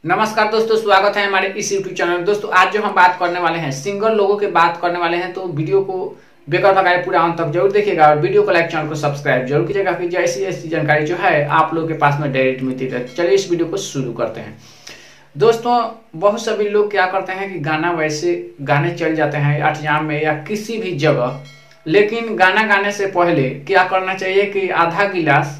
नमस्कार दोस्तों, स्वागत है हमारे इस यूट्यूब चैनल में। दोस्तों आज जो हम बात करने वाले हैं सिंगल लोगों की बात करने वाले हैं, तो वीडियो को बेकार भगाए पूरा अंत तक जरूर देखिएगा और वीडियो को लाइक, चैनल को सब्सक्राइब जरूर कीजिएगा कि जैसी ऐसी जानकारी जो है आप लोगों के पास में डायरेक्ट मिलती रहे। चलिए इस वीडियो को शुरू करते हैं। दोस्तों बहुत सभी लोग क्या करते हैं कि गाना वैसे गाने चल जाते हैं अठजाम में या किसी भी जगह, लेकिन गाना गाने से पहले क्या करना चाहिए कि आधा गिलास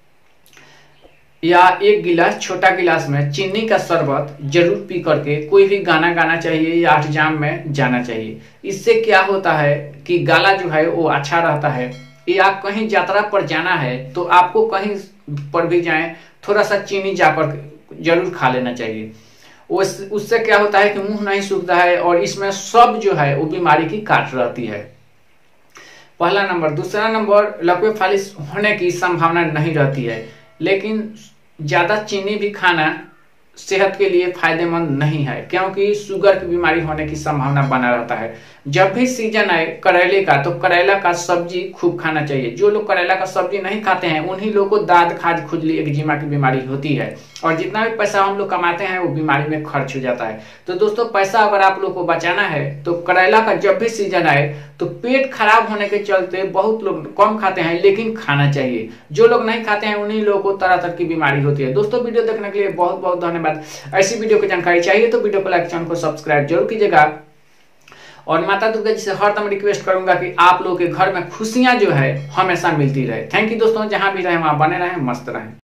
या एक गिलास छोटा गिलास में चीनी का शरबत जरूर पी करके कोई भी गाना गाना चाहिए या अठजाम में जाना चाहिए। इससे क्या होता है कि गला जो है वो अच्छा रहता है। या कहीं यात्रा पर जाना है तो आपको कहीं पर भी जाएं थोड़ा सा चीनी जाकर जरूर खा लेना चाहिए। उससे क्या होता है कि मुंह नहीं सूखता है और इसमें सब जो है वो बीमारी की काट रहती है। पहला नंबर। दूसरा नंबर, लकवे फालिश होने की संभावना नहीं रहती है, लेकिन ज्यादा चीनी भी खाना सेहत के लिए फायदेमंद नहीं है, क्योंकि शुगर की बीमारी होने की संभावना बना रहता है। जब भी सीजन आए करेले का तो करेला का सब्जी खूब खाना चाहिए। जो लोग करेला का सब्जी नहीं खाते हैं उन्हीं लोगों को दाद, खाज, खुजली, एक्जिमा की बीमारी होती है और जितना भी पैसा हम लोग कमाते हैं वो बीमारी में खर्च हो जाता है। तो दोस्तों पैसा अगर आप लोग को बचाना है तो करेला का जब भी सीजन आए तो पेट खराब होने के चलते बहुत लोग कम खाते हैं, लेकिन खाना चाहिए। जो लोग नहीं खाते हैं उन्हीं लोगों को तरह तरह की बीमारी होती है। दोस्तों वीडियो देखने के लिए बहुत बहुत धन्यवाद। ऐसी वीडियो की जानकारी चाहिए तो वीडियो को लाइक, चैनल को सब्सक्राइब जरूर कीजिएगा और माता दुर्गा जी से हरदम रिक्वेस्ट करूंगा कि आप लोगों के घर में खुशियां जो है हमेशा मिलती रहे। थैंक यू दोस्तों, जहां भी रहे वहां बने रहें, मस्त रहें।